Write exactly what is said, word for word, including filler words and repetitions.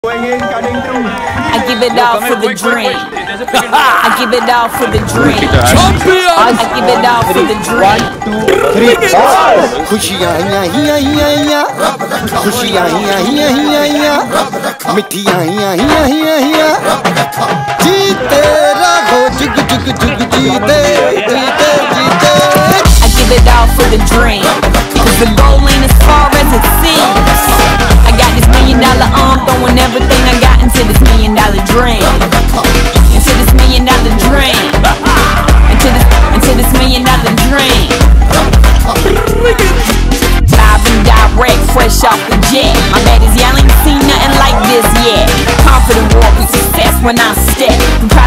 I give it all for the dream. I give it all for the dream. I give it all for the dream. खुशियाँ हियाँ हियाँ हियाँ हियाँ खुशियाँ हियाँ हियाँ हियाँ हियाँ मिठियाँ हियाँ हियाँ हियाँ हियाँ जीते रहो जुग जुग जुग जीते जीते जीते I give it all for the dream, cause the goal ain't as far as it seems. I got this million dollar arm, throwing everything I got into this million dollar dream. Into this million dollar dream. Into this, into this million dollar dream. Live and direct, fresh off the jet. My bad is y'all ain't seen nothing like this yet. Confident walk with success when I step.